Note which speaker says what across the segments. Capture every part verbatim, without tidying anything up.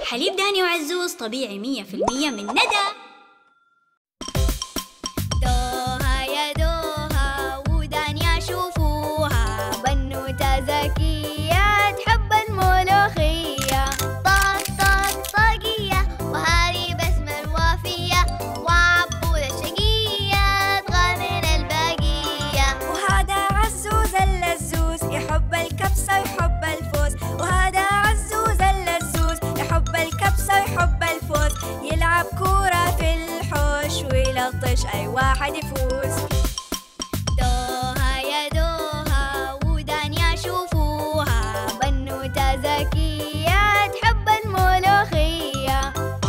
Speaker 1: حليب داني وعزوز طبيعي مية في المية من ندى.
Speaker 2: دوها يا دوها ودانيا شوفوها، بنوتة ذكية تحب الملوخية، طاق طاق طاقية وهذه بسمة الوافية، وعبودة شقية تغامر الباقية.
Speaker 3: وهذا عزوز اللزوز يحب الكبسة ويحب الفوز، وهذا عزوز اللزوز يحب الكبسة ويحب الفوز، يلعب كورة في الحوش ويلطش أي واحد يفوز.
Speaker 2: دوها يا دوها ودانيا شوفوها، بنوتة ذكية تحب الملوخية.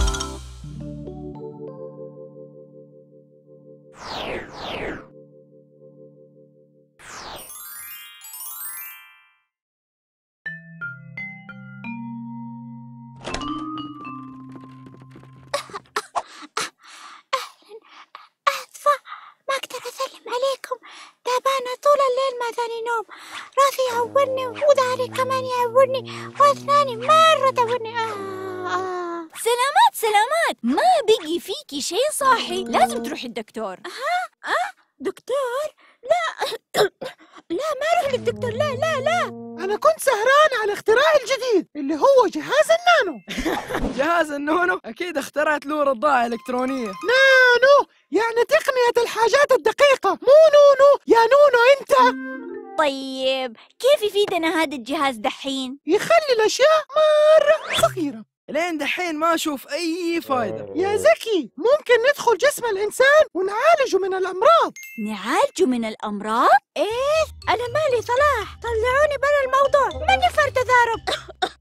Speaker 3: آسفة ما أقدر أسلم عليكم، تعبانة طول الليل ما ثاني نوم، راسي يعورني وظهري كمان يعورني وأسناني مرة تعورني. آه آه.
Speaker 4: سلامات سلامات، ما بقي فيكي شيء صاحي، لازم تروحي الدكتور.
Speaker 3: ها؟ أه؟ دكتور؟ لا لا ما أروح للدكتور، لا لا لا.
Speaker 5: أنا كنت سهران على اختراع الجديد اللي هو جهاز النانو.
Speaker 6: جهاز النونو؟ أكيد اخترعت له رضاعة إلكترونية.
Speaker 5: نانو يعني تقنية الحاجات الدقيقة، مو نونو يا نونو أنت.
Speaker 4: طيب كيف يفيدنا هذا الجهاز دحين؟
Speaker 5: يخلي الأشياء مرة صغيرة.
Speaker 6: لين دحين ما أشوف أي فايدة.
Speaker 5: يا زكي ممكن ندخل جسم الإنسان ونعالجه من الأمراض.
Speaker 4: نعالجه من الأمراض؟
Speaker 3: إيه أنا مالي صلاح، طلعوني برا الموضوع، ماني فار تضارب.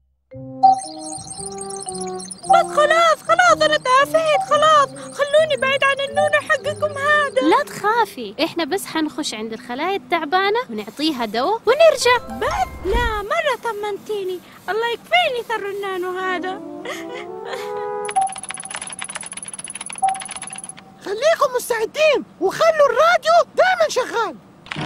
Speaker 3: بس خلاص خلاص أنا تعافيت خلاص، خلوني بعيد عن النونو حقكم هذا.
Speaker 7: لا تخافي، إحنا بس حنخش عند الخلايا التعبانة ونعطيها دواء ونرجع.
Speaker 3: بس لا مرة طمنتيني، الله يكفيني ثر النانو هذا.
Speaker 5: خليكم مستعدين وخلوا الراديو دائما شغال.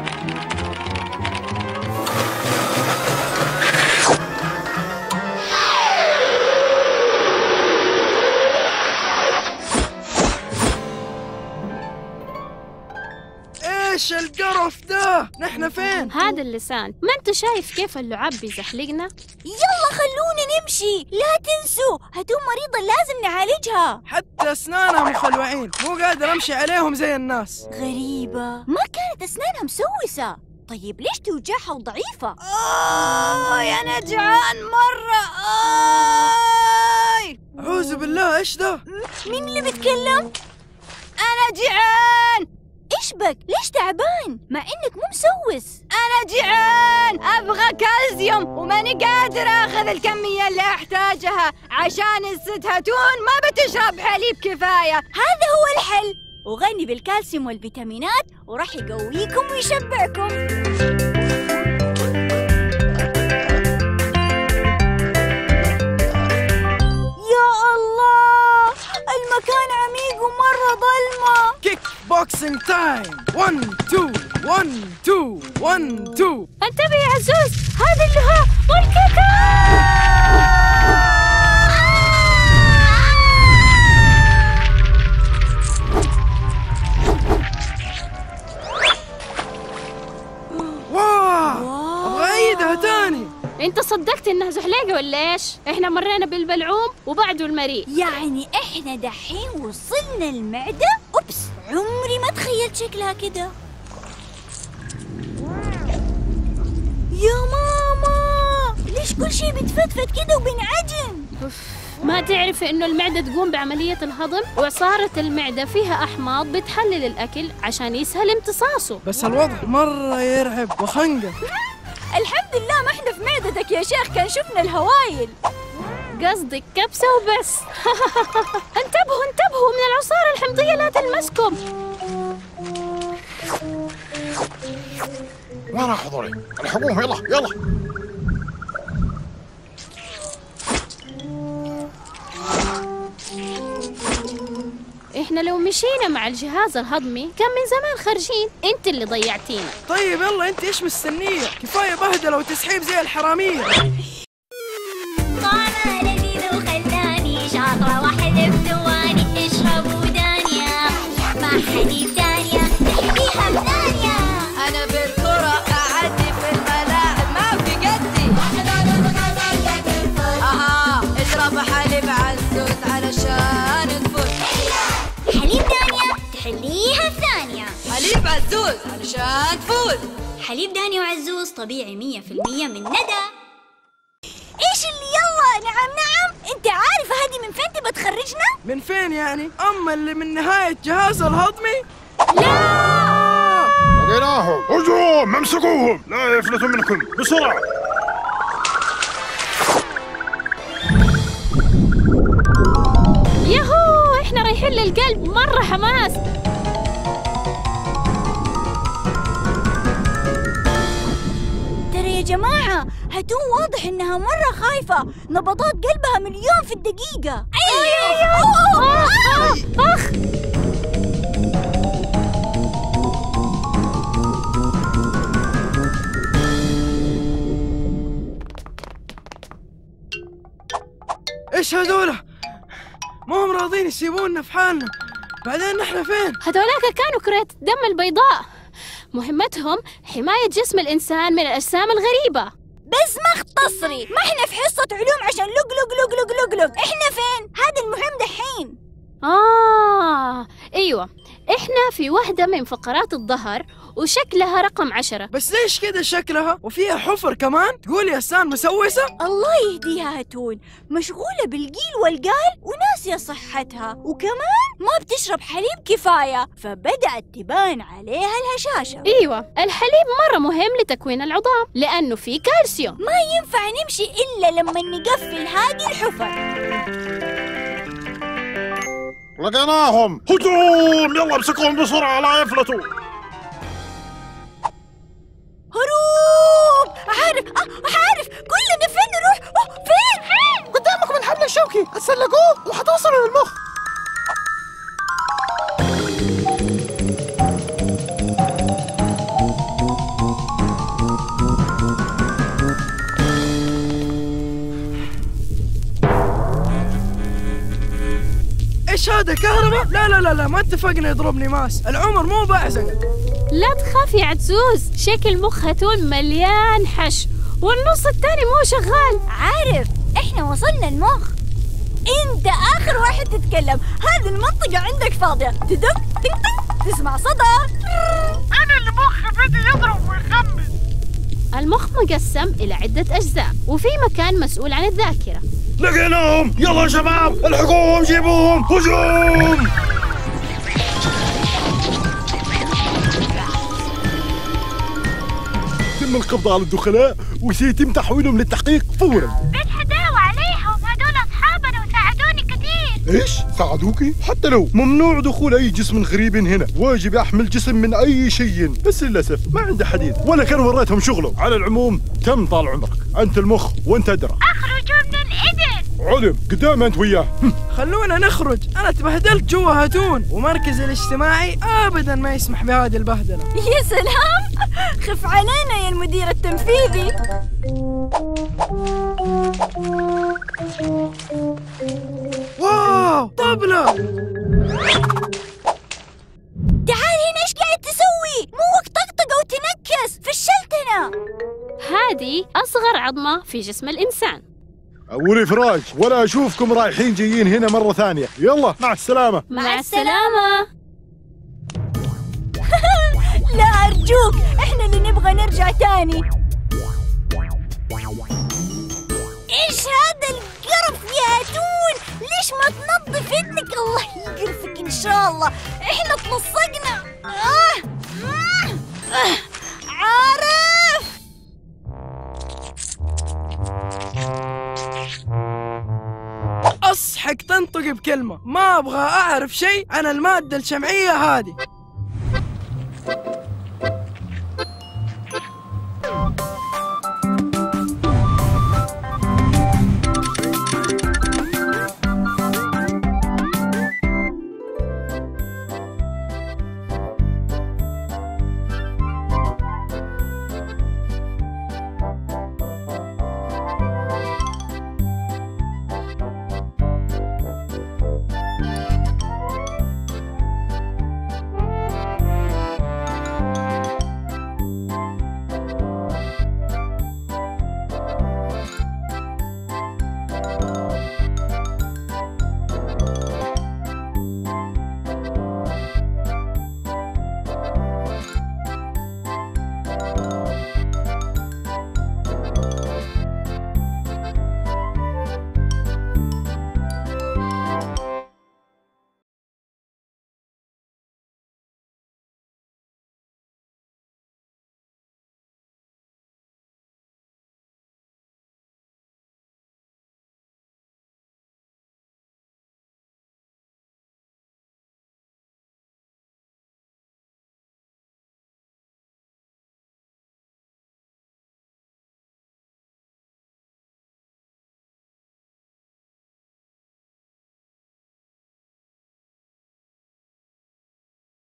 Speaker 6: إيش القرف ده؟ نحن فين؟
Speaker 7: هذا اللسان، ما أنت شايف كيف اللعاب بيزحلقنا؟
Speaker 4: يلا خلونا نمشي، لا تنسوا هدوم مريضة لازم نعالجها.
Speaker 6: حتى أسنانها مخلوعين، مو قادر أمشي عليهم زي الناس.
Speaker 4: غريبة، ما كانت أسنانها مسوسة. طيب ليش توجعها وضعيفة؟
Speaker 3: آه أنا جعان مرة. آه
Speaker 6: أعوذ بالله، إيش ده؟
Speaker 4: مين اللي بيتكلم؟
Speaker 3: أنا جعان.
Speaker 4: إيش بك؟ ليش تعبان؟ مع إنك مو مسوس.
Speaker 3: أنا جعان، أبغى كالسيوم وماني قادر آخذ الكمية اللي أحتاجها عشان الست هاتون ما بتشرب حليب كفاية.
Speaker 4: هذا هو الحل، وغني بالكالسيوم والفيتامينات وراح يقويكم ويشبعكم. يا الله، المكان عميق ومرة ظلمة.
Speaker 6: كيك بوكسينج تايم. واحد اثنين واحد اثنين واحد اثنين.
Speaker 7: انتبه يا عزوز، هذا اللي ها والكيكة.
Speaker 6: واو، أبغى أعيدها تاني.
Speaker 7: انت صدقت انها زحليقة ولا ايش؟ احنا مرينا بالبلعوم وبعده المريء.
Speaker 4: يعني احنا دحين وصلنا المعدة؟ اوبس، عمري ما تخيلت شكلها كده. يا ماما، ليش كل شيء بيتفتفت كده وبينعجن؟
Speaker 7: ما تعرفي انه المعدة تقوم بعملية الهضم، وعصارة المعدة فيها احماض بتحلل الاكل عشان يسهل امتصاصه.
Speaker 6: بس الوضع مرة يرعب وخنقة.
Speaker 4: الحمد لله ما احنا في معدتك يا شيخ، كان شفنا الهوايل.
Speaker 7: قصدك كبسة وبس. انتبهوا انتبهوا من العصارة الحمضية لا تلمسكم.
Speaker 8: وين حضوري؟ الحقوهم، يلا يلا.
Speaker 7: احنا لو مشينا مع الجهاز الهضمي كان من زمان خارجين، انت اللي ضيعتينا.
Speaker 6: طيب يلا، انت ايش مستنية؟ كفاية بهدلة وتسحيب زي الحرامية.
Speaker 2: طعمها لذيذ وخلاني
Speaker 3: عزوز علشان تفوز.
Speaker 1: حليب داني وعزوز طبيعي مية في المية من ندى.
Speaker 4: ايش اللي يلا؟ نعم نعم، انت عارف هذه من فين تبى تخرجنا؟
Speaker 6: من فين يعني؟ أما اللي من نهاية جهاز الهضمي؟
Speaker 8: لا لقيناهم. هجوم امسكوهم لا يفلتوا منكم بسرعة.
Speaker 7: ياهو، احنا رايحين للقلب، مرة حماس.
Speaker 4: ترى يا جماعة هاتون واضح انها مرة خايفة، نبضات قلبها مليون في الدقيقة.
Speaker 7: أيوه. اخ.
Speaker 6: إيش هذولا؟ ما هم راضين يسيبونا في حالنا. بعدين نحن فين؟
Speaker 7: هذولاك كانوا كرات دم البيضاء، مهمتهم حماية جسم الإنسان من الأجسام الغريبة.
Speaker 4: بس ما اختصري، ما احنا في حصة علوم عشان لق لق لق لق لق لق. احنا فين؟ هذا المهم دحين.
Speaker 7: آه أيوة، إحنا في واحدة من فقرات الظهر وشكلها رقم عشرة.
Speaker 6: بس ليش كده شكلها؟ وفيها حفر كمان؟ تقولي أسنان مسوسة؟
Speaker 4: الله يهديها هاتون، مشغولة بالقيل والقال وناسية صحتها، وكمان ما بتشرب حليب كفاية، فبدأت تبان عليها الهشاشة.
Speaker 7: أيوة، الحليب مرة مهم لتكوين العظام لأنه فيه كالسيوم.
Speaker 4: ما ينفع نمشي إلا لما نقفل هذه الحفر.
Speaker 8: لقيناهم. هجوم يلا امسكوهم بسرعة لا يفلتوا.
Speaker 4: هروب. عارف أه عارف كلنا فين نروح؟ أوه فين فين؟
Speaker 5: قدامكم الحبل الشوكي، اتسلقوه وحتوصلوا للمخ.
Speaker 6: إيش هذا كهرباء؟ لا لا لا لا، ما اتفقنا يضربني ماس، العمر مو بعزقة.
Speaker 7: لا تخاف يا عزوز، شكل مخ هاتون مليان حش والنص الثاني مو شغال.
Speaker 4: عارف احنا وصلنا المخ، انت اخر واحد تتكلم، هذه المنطقة عندك فاضية، تدق تنك تسمع صدى.
Speaker 5: انا اللي مخي بدي يضرب ويخمن.
Speaker 7: المخ مقسم إلى عدة أجزاء وفي مكان مسؤول عن الذاكرة.
Speaker 8: لقيناهم. يلا يا شباب الحقوهم جيبوهم. هجوم.
Speaker 9: تم القبض على الدخلاء وسيتم تحويلهم للتحقيق فورا.
Speaker 10: بس حداوة عليهم، هدول أصحابنا وساعدوني كثير.
Speaker 9: ايش؟ ساعدوكي؟ حتى لو ممنوع دخول اي جسم غريب هنا، واجب يحمل جسم من اي شيء، بس للاسف ما عنده حديد ولا كان وريتهم شغله. على العموم تم طال عمرك، انت المخ وانت ادرى.
Speaker 10: اخرجوا من الإذن.
Speaker 9: علم قدام انت وياه.
Speaker 6: خلونا نخرج، انا تبهدلت جوا هاتون ومركز الاجتماعي ابدا ما يسمح بهذه البهدله.
Speaker 4: يا سلام، خف علينا يا المدير التنفيذي.
Speaker 6: واو طبلة.
Speaker 4: تعال هنا، ايش قاعد تسوي؟ مو وقت طقطقة وتنكس، فشلتنا.
Speaker 7: هذه أصغر عظمة في جسم الإنسان.
Speaker 9: أولي فراج، ولا أشوفكم رايحين جايين هنا مرة ثانية. يلا مع السلامة.
Speaker 7: مع السلامة.
Speaker 4: لا أرجوك، إحنا اللي نبغى نرجع تاني. إيش هذا القرف يا هاتون؟ ليش ما تنظف يدك؟ الله يقرفك إن شاء الله، إحنا تلصقنا. آه. آه. آه. عارف.
Speaker 6: أصحك تنطق بكلمة، ما أبغى أعرف شيء عن المادة الشمعية هذه.